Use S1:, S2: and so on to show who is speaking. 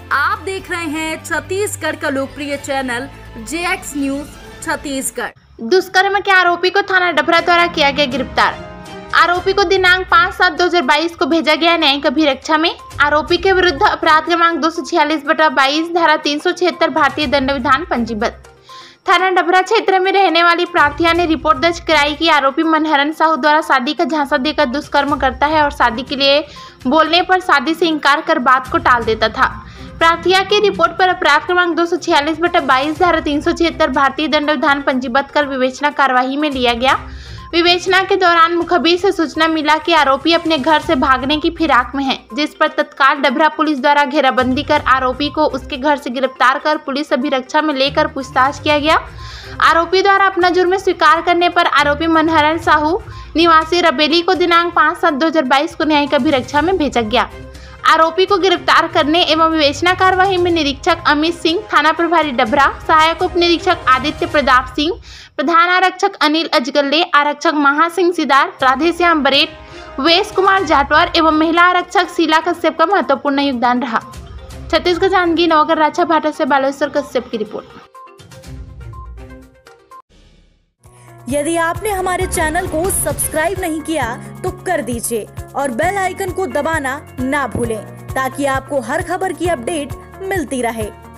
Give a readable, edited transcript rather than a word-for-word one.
S1: आप देख रहे हैं छत्तीसगढ़ का लोकप्रिय चैनल JX न्यूज छत्तीसगढ़।
S2: दुष्कर्म के आरोपी को थाना डभरा द्वारा किया गया गिरफ्तार। आरोपी को दिनांक 5/7/2022 को भेजा गया न्यायिक अभिरक्षा में। आरोपी के विरुद्ध अपराध क्रमांक 246/22 धारा 376 भारतीय दंड विधान पंजीबद्ध। थाना डभरा क्षेत्र में रहने वाली प्रार्थिया ने रिपोर्ट दर्ज कराई कि आरोपी मनहरन साहू द्वारा शादी का झांसा देकर दुष्कर्म करता है और शादी के लिए बोलने पर शादी से इंकार कर बात को टाल देता था। प्रार्थिया की रिपोर्ट पर अपराध क्रमांक 246/22 धारा 376 भारतीय दंड विधान पंजीबद्ध कर विवेचना कार्यवाही में लिया गया। विवेचना के दौरान मुखबिर से सूचना मिला कि आरोपी अपने घर से भागने की फिराक में है, जिस पर तत्काल डभरा पुलिस द्वारा घेराबंदी कर आरोपी को उसके घर से गिरफ्तार कर पुलिस अभिरक्षा में लेकर पूछताछ किया गया। आरोपी द्वारा अपना जुर्म स्वीकार करने पर आरोपी मनहरन साहू निवासी रबेली को दिनांक 5/7/2022 को न्यायिक अभिरक्षा में भेजा गया। आरोपी को गिरफ्तार करने एवं विवेचना कार्यवाही में निरीक्षक अमित सिंह, थाना प्रभारी डभरा, सहायक उप निरीक्षक आदित्य प्रताप सिंह, प्रधान आरक्षक अनिल अजगल्ले, आरक्षक महासिंह सिदार, राधेश्याम बरेट, वेश कुमार जाटवर एवं महिला आरक्षक शीला कश्यप का महत्वपूर्ण योगदान रहा। छत्तीसगढ़ जांजगीर नवगर राजा भाटा से बालेश्वर कश्यप की रिपोर्ट।
S3: यदि आपने हमारे चैनल को सब्सक्राइब नहीं किया तो कर दीजिए और बेल आइकन को दबाना ना भूलें ताकि आपको हर खबर की अपडेट मिलती रहे।